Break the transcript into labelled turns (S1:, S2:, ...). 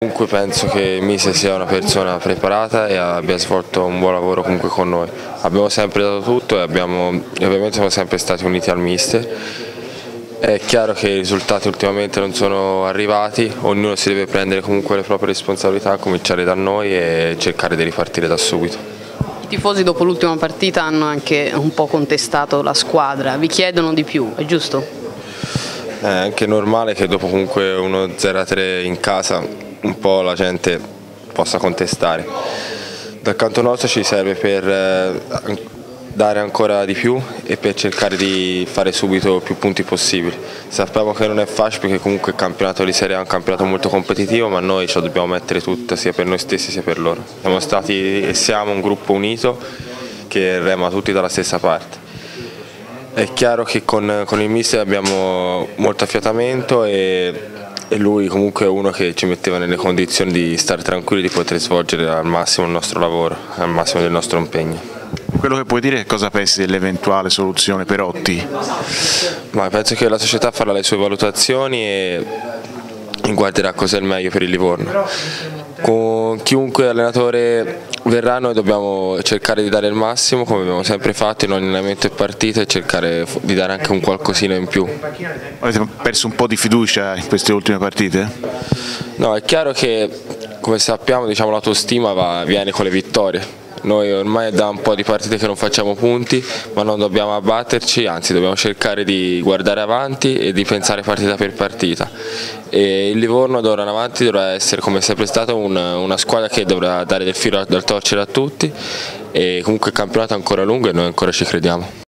S1: Comunque penso che Mise sia una persona preparata e abbia svolto un buon lavoro comunque con noi. Abbiamo sempre dato tutto e ovviamente siamo sempre stati uniti al mister. È chiaro che i risultati ultimamente non sono arrivati, ognuno si deve prendere comunque le proprie responsabilità, cominciare da noi e cercare di ripartire da subito.
S2: I tifosi dopo l'ultima partita hanno anche un po' contestato la squadra, vi chiedono di più, è giusto?
S1: È anche normale che dopo comunque uno 0-3 in casa un po' la gente possa contestare. Dal canto nostro ci serve per dare ancora di più e per cercare di fare subito più punti possibili. Sappiamo che non è facile perché comunque il campionato di Serie A è un campionato molto competitivo, ma noi ce la dobbiamo mettere tutta sia per noi stessi sia per loro. Siamo stati e siamo un gruppo unito che rema tutti dalla stessa parte. È chiaro che con il mister abbiamo molto affiatamento e lui comunque è uno che ci metteva nelle condizioni di stare tranquilli, di poter svolgere al massimo il nostro lavoro, al massimo del nostro impegno.
S3: Quello che puoi dire è cosa pensi dell'eventuale soluzione Perotti?
S1: Ma penso che la società farà le sue valutazioni e guarderà cos'è il meglio per il Livorno. Con chiunque allenatore verrà noi dobbiamo cercare di dare il massimo come abbiamo sempre fatto in ogni allenamento e partita e cercare di dare anche un qualcosina in più.
S3: Avete perso un po' di fiducia in queste ultime partite?
S1: No, è chiaro che come sappiamo l'autostima viene con le vittorie. Noi ormai è da un po' di partite che non facciamo punti, ma non dobbiamo abbatterci, anzi dobbiamo cercare di guardare avanti e di pensare partita per partita. E il Livorno d'ora in avanti dovrà essere, come è sempre stato, una squadra che dovrà dare del filo da torcere a tutti e comunque il campionato è ancora lungo e noi ancora ci crediamo.